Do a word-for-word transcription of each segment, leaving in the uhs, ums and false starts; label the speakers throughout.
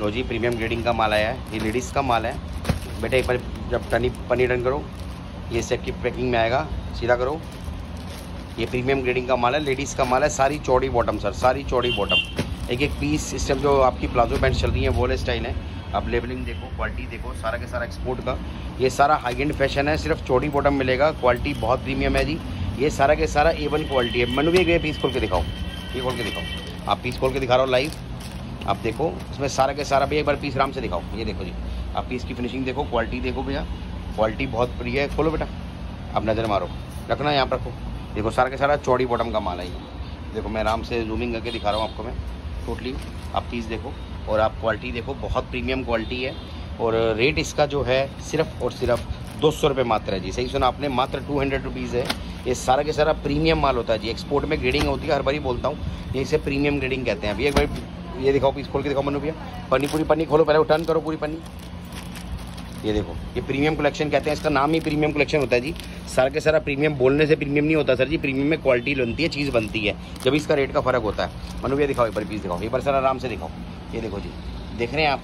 Speaker 1: लो जी, premium grading का माल आया है, ये लेडीज़ का माल है। बेटा एक बार जब टनी पनी डन करो, ये सेट की पैकिंग में आएगा, सीधा करो। ये प्रीमियम ग्रेडिंग का माल है, लेडीज़ का माल है, सारी चौड़ी बॉटम सर, सारी चौड़ी बॉटम। एक एक पीस इस टाइम जो आपकी प्लाजो पैंट चल रही है वो स्टाइल है। आप लेबलिंग देखो, क्वालिटी देखो, सारा के सारा एक्सपोर्ट का ये सारा हाई एंड फैशन है। सिर्फ चौड़ी बॉटम मिलेगा, क्वालिटी बहुत प्रीमियम है जी। ये सारा के सारा ए वन क्वालिटी है। मनु भी एक पीस खोल के दिखाओ, ये खोल के दिखाओ। आप पीस खोल के दिखा रहा हो लाइव, आप देखो इसमें सारा के सारा भी एक बार पीस आराम से दिखाओ। ये देखो जी, आप पीस की फिनिशिंग देखो, क्वालिटी देखो भैया, क्वालिटी बहुत बढ़िया है। खोलो बेटा, आप नज़र मारो, रखना यहाँ पर रखो। देखो सारा के सारा चौड़ी बॉटम का माल है ये। देखो मैं आराम से जूमिंग करके दिखा रहा हूँ आपको मैं टोटली। आप पीस देखो और आप क्वालिटी देखो, बहुत प्रीमियम क्वालिटी है। और रेट इसका जो है सिर्फ और सिर्फ दो सौ रुपये मात्र है जी। सही सुना आपने, मात्र टू हंड्रेड रुपीज़ है। ये सारा के सारा प्रीमियम माल होता है जी। एक्सपोर्ट में ग्रेडिंग होती है, हर बार ही बोलता हूँ, ये इसे प्रीमियम ग्रेडिंग कहते हैं। अभी एक बार ये दिखाओ, पीस खोल के दिखाओ मनु भैया। पन्नी, पूरी पन्नी खोलो, पहले टर्न करो पूरी पन्नी। ये देखो, ये प्रीमियम कलेक्शन कहते हैं, इसका नाम ही प्रीमियम कलेक्शन होता है जी। सारा के सारा प्रीमियम बोलने से प्रीमियम नहीं होता सर जी, प्रीमियम में क्वालिटी बनती है, चीज़ बनती है, जब इसका रेट का फ़र्क होता है। मनु भैया दिखाओ एक बार पीस दिखाओ, एक बार सर आराम से दिखाओ। ये देखो जी, देख रहे हैं आप,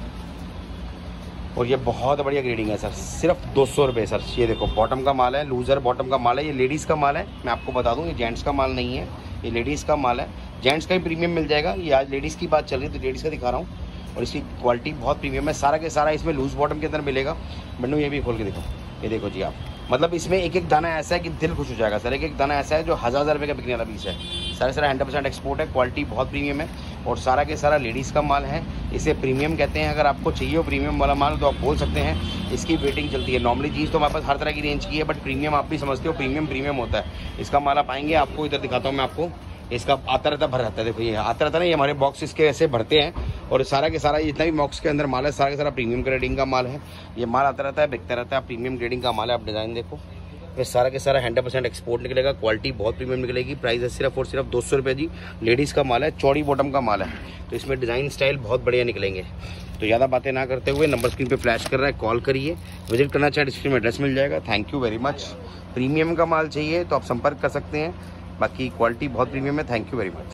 Speaker 1: और ये बहुत बढ़िया ग्रेडिंग है सर, सिर्फ दो सौ रुपये सर। ये देखो बॉटम का माल है, लूज़र बॉटम का माल है। ये लेडीज़ का माल है, मैं आपको बता दूँ, ये जेंट्स का माल नहीं है, ये लेडीज़ का माल है। जेंट्स का ही प्रीमियम मिल जाएगा, ये आज लेडीज़ की बात चल रही है तो लेडीज़ का दिखा रहा हूँ। और इसकी क्वालिटी बहुत प्रीमियम है, सारा के सारा इसमें लूज़ बॉटम के अंदर मिलेगा। मनु ये भी खोल के देखो, ये देखो जी आप, मतलब इसमें एक एक दाना ऐसा है कि दिल खुश हो जाएगा सर। एक एक दाना ऐसा है जो हज़ार हज़ार रुपये का बिकने वाला पीस है। सारा सारा हंड्रेड परसेंट एक्सपोर्ट है, क्वालिटी बहुत प्रीमियम है और सारा के सारा लेडीज़ का माल है। इसे प्रीमियम कहते हैं। अगर आपको चाहिए हो प्रीमियम वाला माल तो आप बोल सकते हैं, इसकी वेटिंग चलती है। नॉर्मली चीज़ तो हमारे पास हर तरह की रेंज की है, बट प्रीमियम आप भी समझते हो, प्रीमियम प्रीमियम होता है। इसका माल आप आएंगे, आपको इधर दिखाता हूँ मैं आपको, इसका आता रहता भर रहता है। देखो ये आता रहता है ना, ये हमारे बॉक्स इसके ऐसे भरते हैं और सारा के सारा जितना भी बॉक्स के अंदर माल है, सारा के सारा प्रीमियम ग्रेडिंग का माल है। ये माल आता रहता है, बिकता रहता है, प्रीमियम ग्रेडिंग का माल है। आप डिज़ाइन देखो, ये सारा के सारा हंड्रेड परसेंट एक्सपोर्ट निकलेगा, क्वालिटी बहुत प्रीमियम निकलेगी। प्राइस है सिर्फ और सिर्फ दो सौ रुपये जी। लेडीज़ का माल है, चौड़ी बॉटम का माल है, तो इसमें डिज़ाइन स्टाइल बहुत बढ़िया निकलेंगे। तो ज़्यादा बातें ना करते हुए, नंबर स्क्रीन पे फ्लैश कर रहा है, कॉल करिए। विजिट करना चाहे डिस्क्रिप्शन में एड्रेस मिल जाएगा। Thank you very much. Premium का माल चाहिए तो आप संपर्क कर सकते हैं, बाकी क्वालिटी बहुत प्रीमियम है। Thank you very much.